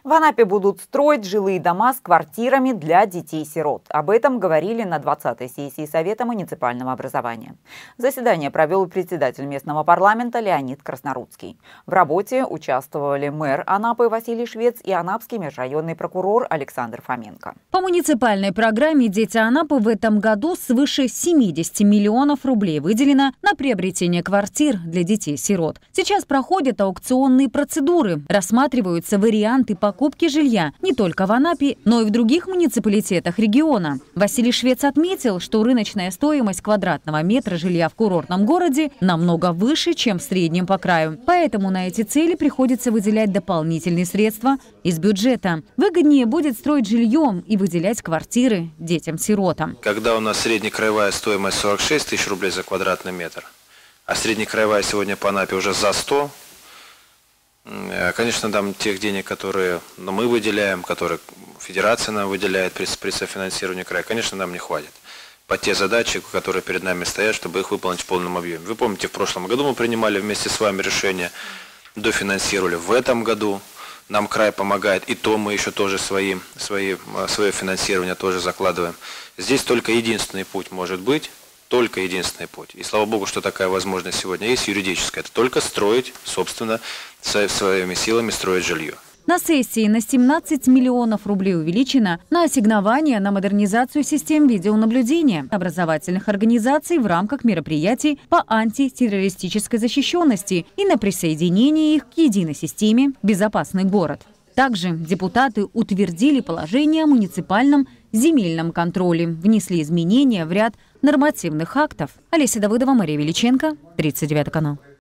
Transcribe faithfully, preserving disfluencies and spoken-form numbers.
В Анапе будут строить жилые дома с квартирами для детей-сирот. Об этом говорили на двадцатой сессии Совета муниципального образования. Заседание провел председатель местного парламента Леонид Краснорудский. В работе участвовали мэр Анапы Василий Швец и анапский межрайонный прокурор Александр Фоменко. По муниципальной программе «Дети Анапы» в этом году свыше семидесяти миллионов рублей выделено на приобретение квартир для детей-сирот. Сейчас проходят аукционные процедуры, рассматриваются варианты по покупки жилья не только в Анапе, но и в других муниципалитетах региона. Василий Швец отметил, что рыночная стоимость квадратного метра жилья в курортном городе намного выше, чем в среднем по краю. Поэтому на эти цели приходится выделять дополнительные средства из бюджета. Выгоднее будет строить жильем и выделять квартиры детям-сиротам. Когда у нас среднекраевая стоимость сорок шесть тысяч рублей за квадратный метр, а среднекраевая сегодня по Анапе уже за сто, конечно, там тех денег, которые мы выделяем, которые федерация нам выделяет при, при софинансировании края, конечно, нам не хватит. По те задачи, которые перед нами стоят, чтобы их выполнить в полном объеме. Вы помните, в прошлом году мы принимали вместе с вами решение, дофинансировали. В этом году нам край помогает, и то мы еще тоже свои, свои, свое финансирование тоже закладываем. Здесь только единственный путь может быть. Только единственный путь. И слава богу, что такая возможность сегодня есть, юридическая. Это только строить, собственно, своими силами строить жилье. На сессии на семнадцать миллионов рублей увеличено на ассигнование на модернизацию систем видеонаблюдения образовательных организаций в рамках мероприятий по антитеррористической защищенности и на присоединение их к единой системе «Безопасный город». Также депутаты утвердили положение о муниципальном земельном контроле, внесли изменения в ряд нормативных актов. Олеся Давыдова, Мария Величенко, тридцать девятый канал.